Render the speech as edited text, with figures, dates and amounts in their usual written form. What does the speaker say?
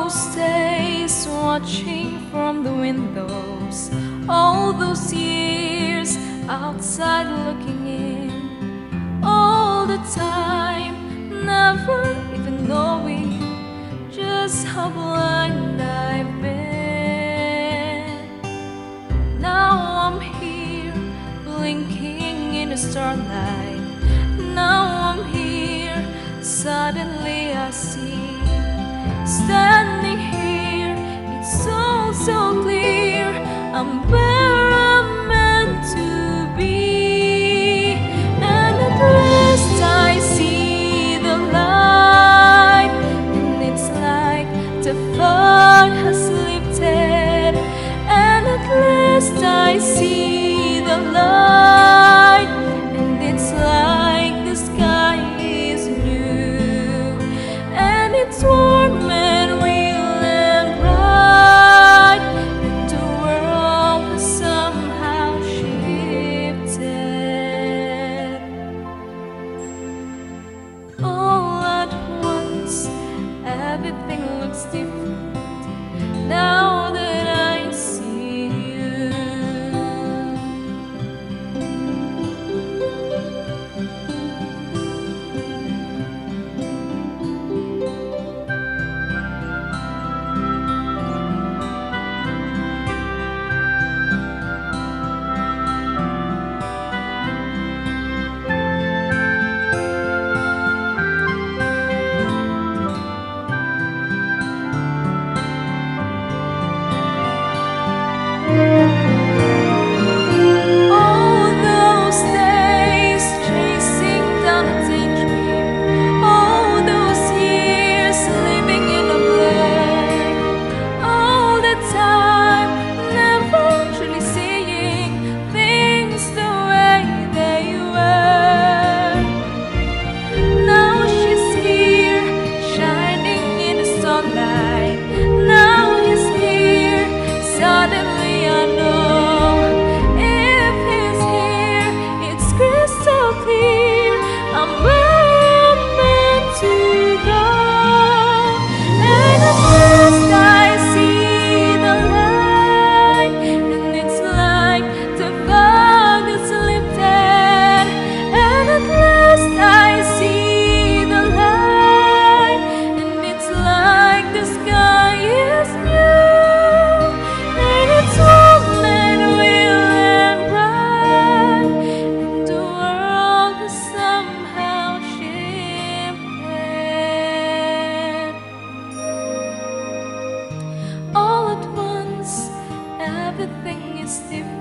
those days watching from the windows, all those years outside looking in, all the time never even knowing just how blind I've been. Now I'm here blinking in the starlight. Now I'm here, suddenly I see. Standing here, it's so clear I'm where I'm meant to be. And at last I see the light, and it's like the fog has lifted. And at last I see the light, and it's like the sky is new, and it's warm and real and bright, and the world has somehow shifted. All at once, everything looks different now that I see you. All those days chasing down a daydream, all those years living in a blur, all the time never truly seeing things the way they were. Now she's here, shining in the sunlight. Now he's here, suddenly I know. If he's here, it's crystal clear I'm where I'm meant to go. And at last I see the light, and it's like the fog is lifted. And at last I see the light, and it's like the sky is new, and it's warm and real and bright, and the world has somehow shifted. All at once, everything is different